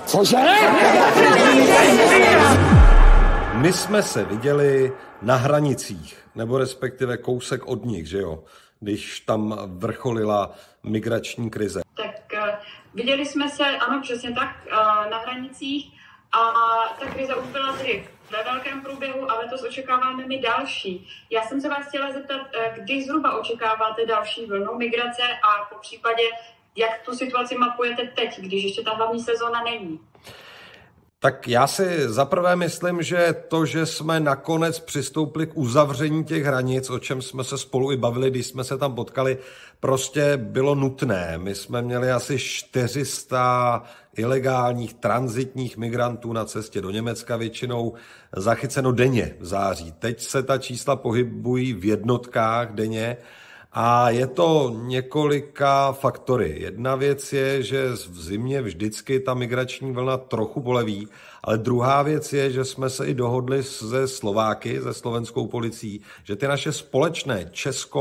Cože? My jsme se viděli na hranicích, nebo respektive kousek od nich, že jo, když tam vrcholila migrační krize. Tak viděli jsme se, ano, přesně tak, na hranicích a ta krize už byla tedy ve velkém průběhu a letos očekáváme my další. Já jsem se vás chtěla zeptat, kdy zhruba očekáváte další vlnu migrace a po případě, jak tu situaci mapujete teď, když ještě ta hlavní sezóna není? Tak já si zaprvé myslím, že to, že jsme nakonec přistoupili k uzavření těch hranic, o čem jsme se spolu i bavili, když jsme se tam potkali, prostě bylo nutné. My jsme měli asi 400 ilegálních tranzitních migrantů na cestě do Německa, většinou zachyceno denně v září. Teď se ta čísla pohybují v jednotkách denně. A je to několika faktory. Jedna věc je, že v zimě vždycky ta migrační vlna trochu poleví, ale druhá věc je, že jsme se i dohodli se Slováky, se slovenskou policií, že ty naše společné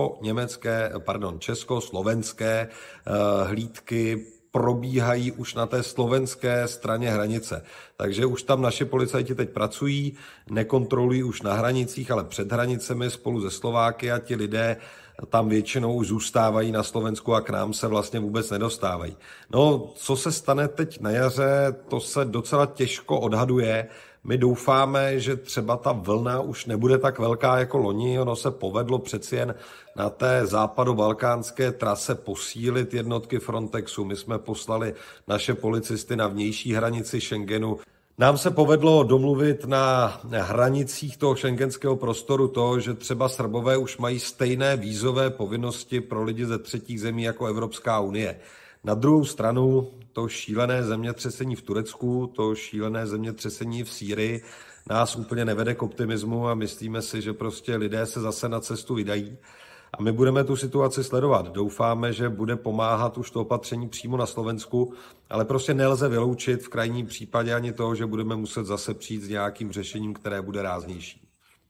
československé hlídky probíhají už na té slovenské straně hranice. Takže už tam naši policajti teď pracují, nekontrolují už na hranicích, ale před hranicemi spolu se Slováky a ti lidé tam většinou už zůstávají na Slovensku a k nám se vlastně vůbec nedostávají. No, co se stane teď na jaře, to se docela těžko odhaduje. My doufáme, že třeba ta vlna už nebude tak velká jako loni. Ono se povedlo přeci jen na té západobalkánské trase posílit jednotky Frontexu. My jsme poslali naše policisty na vnější hranici Schengenu. Nám se povedlo domluvit na hranicích toho schengenského prostoru to, že třeba Srbové už mají stejné vízové povinnosti pro lidi ze třetích zemí jako Evropská unie. Na druhou stranu to šílené zemětřesení v Turecku, to šílené zemětřesení v Sýrii nás úplně nevede k optimismu a myslíme si, že prostě lidé se zase na cestu vydají. A my budeme tu situaci sledovat. Doufáme, že bude pomáhat už to opatření přímo na Slovensku, ale prostě nelze vyloučit v krajním případě ani to, že budeme muset zase přijít s nějakým řešením, které bude ráznější.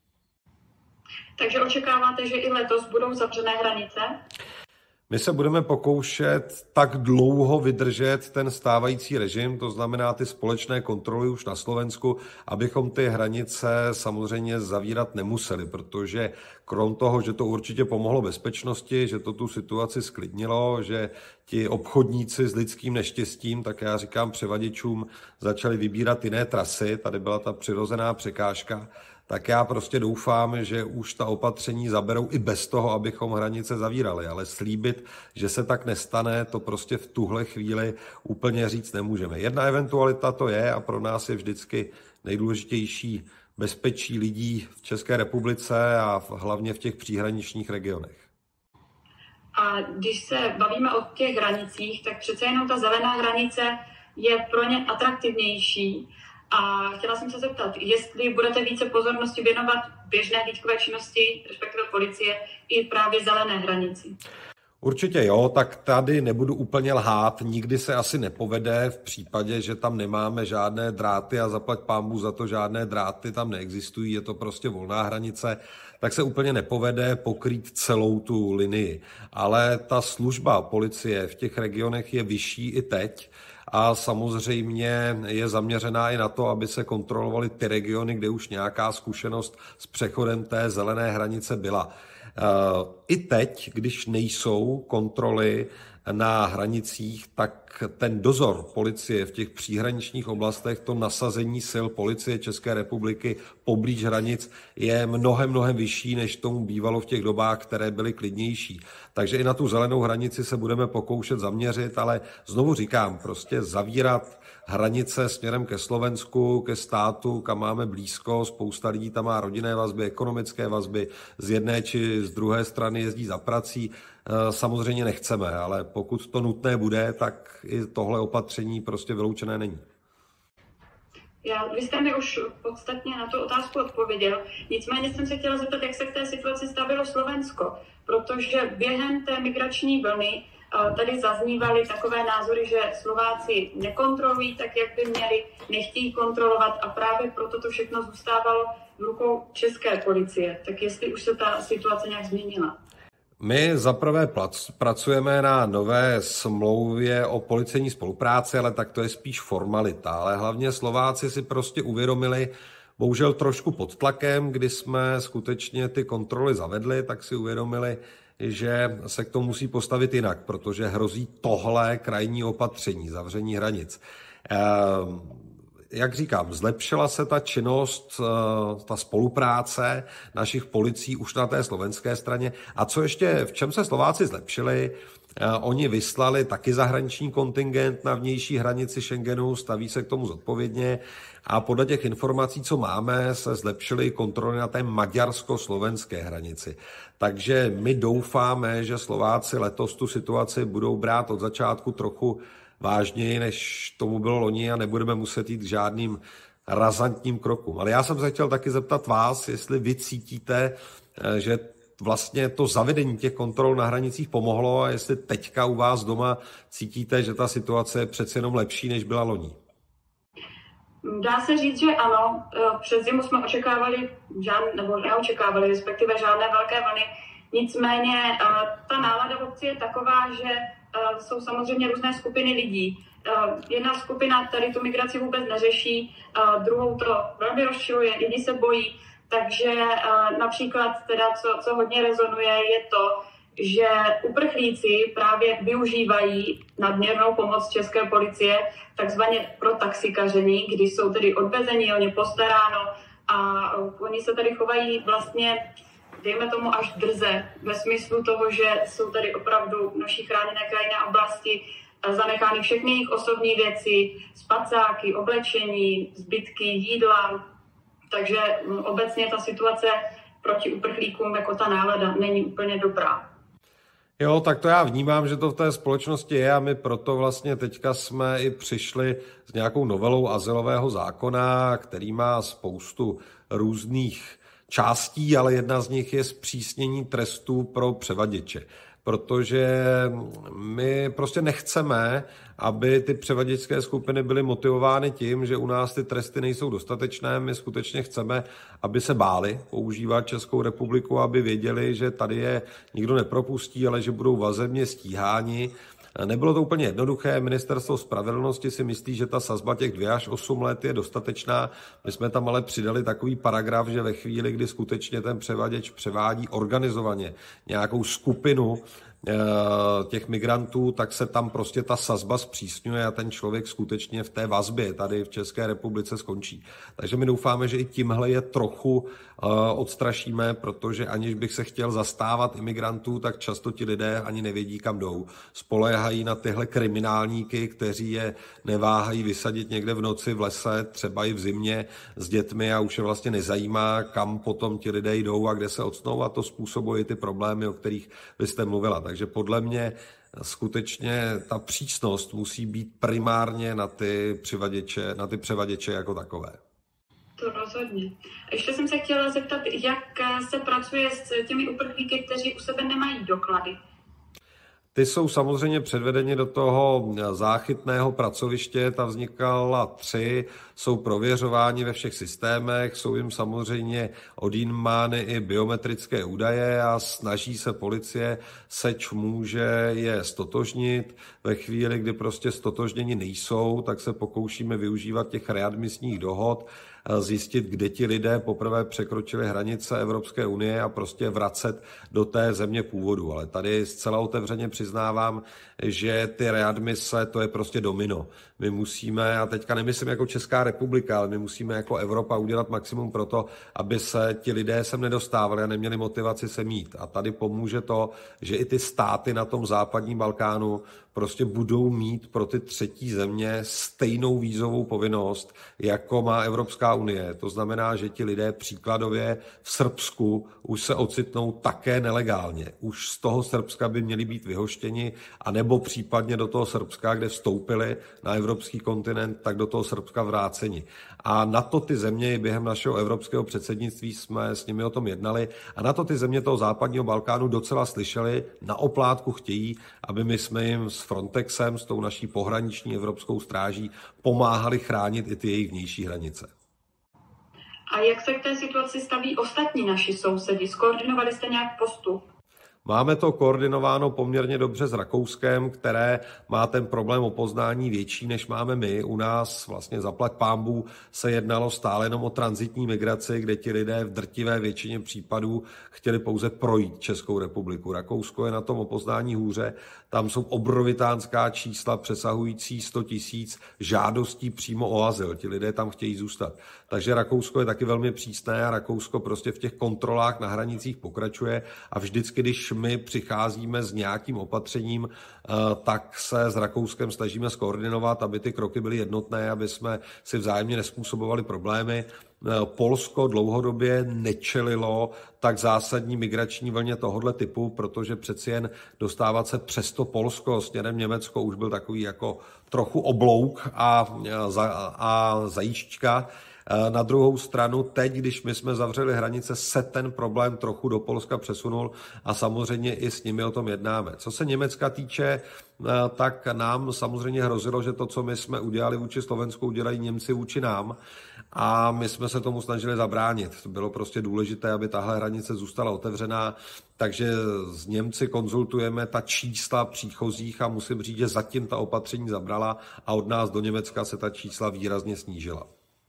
Takže očekáváte, že i letos budou zavřené hranice? My se budeme pokoušet tak dlouho vydržet ten stávající režim, to znamená ty společné kontroly už na Slovensku, abychom ty hranice samozřejmě zavírat nemuseli, protože krom toho, že to určitě pomohlo bezpečnosti, že to tu situaci sklidnilo, že ti obchodníci s lidským neštěstím, tak já říkám převaděčům, začali vybírat jiné trasy, tady byla ta přirozená překážka, tak já prostě doufám, že už ta opatření zaberou i bez toho, abychom hranice zavírali. Ale slíbit, že se tak nestane, to prostě v tuhle chvíli úplně říct nemůžeme. Jedna eventualita to je a pro nás je vždycky nejdůležitější bezpečí lidí v České republice a hlavně v těch příhraničních regionech. A když se bavíme o těch hranicích, tak přece jenom ta zelená hranice je pro ně atraktivnější. A chtěla jsem se zeptat, jestli budete více pozornosti věnovat běžné hlídkové činnosti, respektive policie, i právě zelené hranici. Určitě jo, tak tady nebudu úplně lhát, nikdy se asi nepovede v případě, že tam nemáme žádné dráty a zaplať pánbůh za to, žádné dráty tam neexistují, je to prostě volná hranice, tak se úplně nepovede pokrýt celou tu linii. Ale ta služba policie v těch regionech je vyšší i teď a samozřejmě je zaměřená i na to, aby se kontrolovaly ty regiony, kde už nějaká zkušenost s přechodem té zelené hranice byla. I teď, když nejsou kontroly na hranicích, tak ten dozor policie v těch příhraničních oblastech, to nasazení sil policie České republiky poblíž hranic je mnohem vyšší, než tomu bývalo v těch dobách, které byly klidnější. Takže i na tu zelenou hranici se budeme pokoušet zaměřit, ale znovu říkám, prostě zavírat hranice směrem ke Slovensku, ke státu, kam máme blízko, spousta lidí tam má rodinné vazby, ekonomické vazby, z jedné či z druhé strany jezdí za prací, samozřejmě nechceme, ale pokud to nutné bude, tak i tohle opatření prostě vyloučené není. Vy jste mi už podstatně na tu otázku odpověděl, nicméně jsem se chtěla zeptat, jak se k té situaci stavilo Slovensko, protože během té migrační vlny tady zaznívaly takové názory, že Slováci nekontrolují tak, jak by měli, nechtějí kontrolovat a právě proto to všechno zůstávalo v rukou české policie. Tak jestli už se ta situace nějak změnila? My zaprvé pracujeme na nové smlouvě o policejní spolupráci, ale tak to je spíš formalita. Ale hlavně Slováci si prostě uvědomili, bohužel trošku pod tlakem, kdy jsme skutečně ty kontroly zavedli, tak si uvědomili, že se k tomu musí postavit jinak, protože hrozí tohle krajní opatření, zavření hranic. Jak říkám, zlepšila se ta činnost, ta spolupráce našich policií už na té slovenské straně. A co ještě, v čem se Slováci zlepšili? Oni vyslali taky zahraniční kontingent na vnější hranici Schengenu, staví se k tomu zodpovědně a podle těch informací, co máme, se zlepšily kontroly na té maďarsko-slovenské hranici. Takže my doufáme, že Slováci letos tu situaci budou brát od začátku trochu vážněji, než tomu bylo loni a nebudeme muset jít k žádným razantním krokům. Ale já jsem se chtěl taky zeptat vás, jestli vy cítíte, že vlastně to zavedení těch kontrol na hranicích pomohlo a jestli teďka u vás doma cítíte, že ta situace je přece jenom lepší, než byla loni. Dá se říct, že ano. Přes zimu jsme očekávali, nebo neočekávali, respektive žádné velké vlny. Nicméně ta nálada v obci je taková, že jsou samozřejmě různé skupiny lidí. Jedna skupina tady tu migraci vůbec neřeší, druhou to velmi rozčiluje, jiní se bojí. Takže například teda, co hodně rezonuje, je to, že uprchlíci právě využívají nadměrnou pomoc české policie takzvaně pro taxikaření, kdy jsou tedy odvezeni, o ně postaráno a oni se tady chovají vlastně, dejme tomu, až drze, ve smyslu toho, že jsou tady opravdu v naší chráněné krajinné oblasti zanechány všechny jejich osobní věci, spacáky, oblečení, zbytky jídla. Takže obecně ta situace proti uprchlíkům, jako ta nálada, není úplně dobrá. Jo, tak to já vnímám, že to v té společnosti je a my proto vlastně teďka jsme i přišli s nějakou novelou azylového zákona, který má spoustu různých částí, ale jedna z nich je zpřísnění trestů pro převaděče. Protože my prostě nechceme, aby ty převaděčské skupiny byly motivovány tím, že u nás ty tresty nejsou dostatečné. My skutečně chceme, aby se báli používat Českou republiku, aby věděli, že tady je nikdo nepropustí, ale že budou vazebně stíháni. Nebylo to úplně jednoduché. Ministerstvo spravedlnosti si myslí, že ta sazba těch 2 až 8 let je dostatečná. My jsme tam ale přidali takový paragraf, že ve chvíli, kdy skutečně ten převaděč převádí organizovaně nějakou skupinu těch migrantů, tak se tam prostě ta sazba zpřísňuje a ten člověk skutečně v té vazbě tady v České republice skončí. Takže my doufáme, že i tímhle je trochu odstrašíme, protože aniž bych se chtěl zastávat imigrantů, tak často ti lidé ani nevědí, kam jdou. Spoléhají na tyhle kriminálníky, kteří je neváhají vysadit někde v noci v lese, třeba i v zimě s dětmi a už je vlastně nezajímá, kam potom ti lidé jdou a kde se octnou a to způsobuje ty problémy, o kterých vy jste mluvila. Takže podle mě skutečně ta přísnost musí být primárně na ty převaděče jako takové. To rozhodně. Ještě jsem se chtěla zeptat, jak se pracuje s těmi uprchlíky, kteří u sebe nemají doklady. Ty jsou samozřejmě předvedeni do toho záchytného pracoviště, ta vznikala 3, jsou prověřováni ve všech systémech, jsou jim samozřejmě odjímány i biometrické údaje a snaží se policie, seč může je stotožnit. Ve chvíli, kdy prostě stotožněni nejsou, tak se pokoušíme využívat těch readmisních dohod, zjistit, kde ti lidé poprvé překročili hranice Evropské unie a prostě vracet do té země původu. Ale tady zcela otevřeně přiznávám, že ty readmise, to je prostě domino. My musíme, a teďka nemyslím jako Česká republika, ale my musíme jako Evropa udělat maximum pro to, aby se ti lidé sem nedostávali a neměli motivaci se mít. A tady pomůže to, že i ty státy na tom západním Balkánu prostě budou mít pro ty třetí země stejnou vízovou povinnost, jako má Evropská unie. To znamená, že ti lidé příkladově v Srbsku už se ocitnou také nelegálně. Už z toho Srbska by měli být vyhoštěni, anebo případně do toho Srbska, kde vstoupili na evropský kontinent, tak do toho Srbska vráceni. A na to ty země během našeho evropského předsednictví jsme s nimi o tom jednali a na to ty země toho západního Balkánu docela slyšeli, na oplátku chtějí, aby my jsme jim s Frontexem, s tou naší pohraniční evropskou stráží pomáhali chránit i ty jejich vnější hranice. A jak se k té situaci staví ostatní naši sousedi? Skoordinovali jste nějak postup? Máme to koordinováno poměrně dobře s Rakouskem, které má ten problém o poznání větší, než máme my. U nás vlastně zaplať pánbů se jednalo stále jenom o tranzitní migraci, kde ti lidé v drtivé většině případů chtěli pouze projít Českou republiku. Rakousko je na tom o poznání hůře. Tam jsou obrovitánská čísla přesahující 100 000 žádostí přímo o azyl. Ti lidé tam chtějí zůstat. Takže Rakousko je taky velmi přísné a Rakousko prostě v těch kontrolách na hranicích pokračuje a vždycky, když my přicházíme s nějakým opatřením, tak se s Rakouskem snažíme skoordinovat, aby ty kroky byly jednotné, aby jsme si vzájemně nezpůsobovali problémy. Polsko dlouhodobě nečelilo tak zásadní migrační vlně tohoto typu, protože přeci jen dostávat se přes to Polsko směrem Německo už byl takový jako trochu oblouk a zajížďka. Na druhou stranu teď, když my jsme zavřeli hranice, se ten problém trochu do Polska přesunul a samozřejmě i s nimi o tom jednáme. Co se Německa týče, tak nám samozřejmě hrozilo, že to, co my jsme udělali vůči Slovensku, udělají Němci vůči nám a my jsme se tomu snažili zabránit. Bylo prostě důležité, aby tahle hranice zůstala otevřená, takže s Němci konzultujeme ta čísla příchozích a musím říct, že zatím ta opatření zabrala a od nás do Německa se ta čísla výrazně snížila.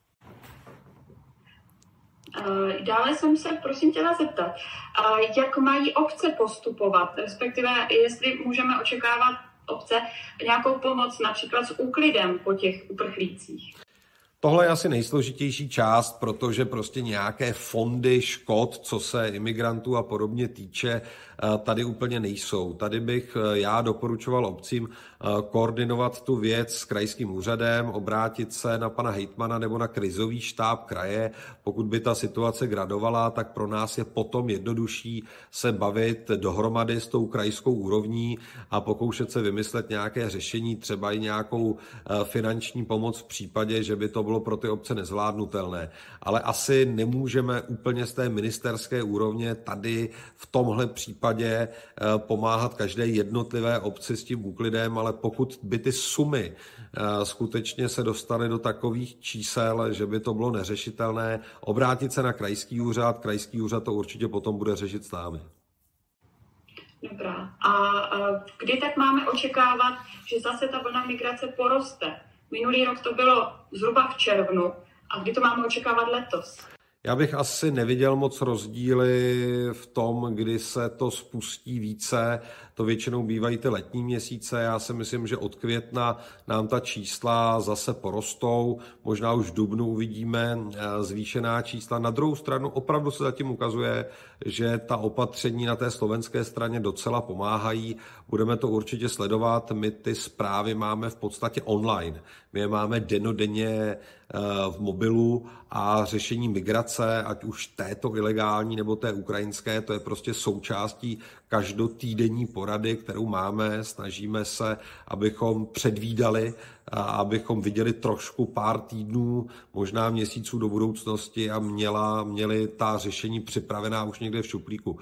Dále jsem se prosím chtěla zeptat, jak mají obce postupovat, respektive jestli můžeme očekávat obce nějakou pomoc například s úklidem po těch uprchlících. Tohle je asi nejsložitější část, protože prostě nějaké fondy škod, co se imigrantů a podobně týče, tady úplně nejsou. Tady bych já doporučoval obcím koordinovat tu věc s krajským úřadem, obrátit se na pana hejtmana nebo na krizový štáb kraje. Pokud by ta situace gradovala, tak pro nás je potom jednodušší se bavit dohromady s tou krajskou úrovní a pokoušet se vymyslet nějaké řešení, třeba i nějakou finanční pomoc v případě, že by to bylo pro ty obce nezvládnutelné. Ale asi nemůžeme úplně z té ministerské úrovně tady v tomhle případě pomáhat každé jednotlivé obci s tím úklidem, ale pokud by ty sumy skutečně se dostaly do takových čísel, že by to bylo neřešitelné, obrátit se na krajský úřad to určitě potom bude řešit s námi. Dobrá. A kdy tak máme očekávat, že zase ta vlna migrace poroste? Minulý rok to bylo zhruba v červnu. A kdy to máme očekávat letos? Já bych asi neviděl moc rozdíly v tom, kdy se to spustí více. To většinou bývají ty letní měsíce. Já si myslím, že od května nám ta čísla zase porostou. Možná už v dubnu uvidíme zvýšená čísla. Na druhou stranu opravdu se zatím ukazuje, že ta opatření na té slovenské straně docela pomáhají. Budeme to určitě sledovat. My ty zprávy máme v podstatě online. My je máme dennodenně v mobilu a řešení migrace, ať už této ilegální nebo té ukrajinské, to je prostě součástí každotýdenní porady, kterou máme. Snažíme se, abychom předvídali a abychom viděli trošku pár týdnů, možná měsíců do budoucnosti a měli ta řešení připravená už někde v šuplíku.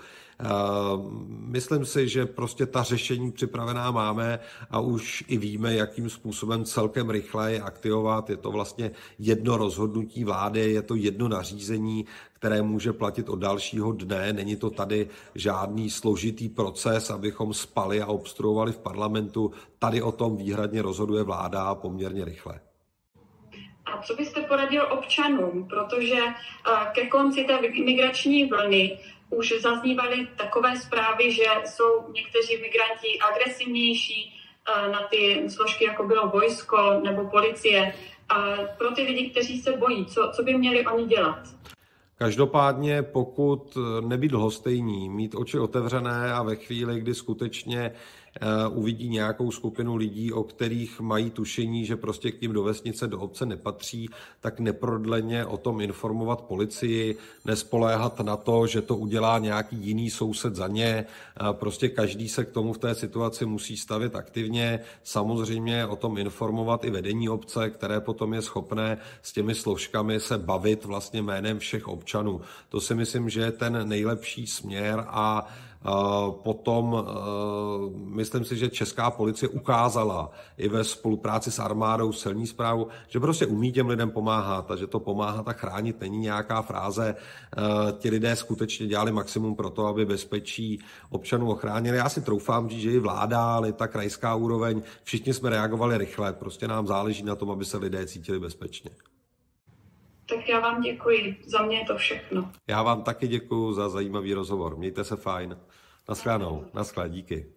Myslím si, že prostě ta řešení připravená máme a už i víme, jakým způsobem celkem rychle je aktivovat. Je to vlastně jedno rozhodnutí vlády, je to jedno nařízení, které může platit od dalšího dne. Není to tady žádný složitý proces, abychom spali a obstruovali v parlamentu. Tady o tom výhradně rozhoduje vláda poměrně rychle. A co byste poradil občanům? Protože ke konci té migrační vlny už zaznívaly takové zprávy, že jsou někteří migranti agresivnější na ty složky, jako bylo vojsko nebo policie. A pro ty lidi, kteří se bojí, co by měli oni dělat? Každopádně, pokud nebýt lhostejní, mít oči otevřené a ve chvíli, kdy skutečně uvidí nějakou skupinu lidí, o kterých mají tušení, že prostě k ním do vesnice, do obce nepatří, tak neprodleně o tom informovat policii, nespoléhat na to, že to udělá nějaký jiný soused za ně. Prostě každý se k tomu v té situaci musí stavit aktivně. Samozřejmě o tom informovat i vedení obce, které potom je schopné s těmi složkami se bavit vlastně jménem všech občanů. To si myslím, že je ten nejlepší směr a Potom myslím si, že česká policie ukázala i ve spolupráci s armádou, s celní správou, že prostě umí těm lidem pomáhat a že to pomáhat a chránit není nějaká fráze. Ti lidé skutečně dělali maximum pro to, aby bezpečí občanů ochránili. Já si troufám říct, že i vláda, ale ta krajská úroveň, všichni jsme reagovali rychle. Prostě nám záleží na tom, aby se lidé cítili bezpečně. Tak já vám děkuji. Za mě je to všechno. Já vám taky děkuji za zajímavý rozhovor. Mějte se fajn. Naschledanou. Naschle, díky.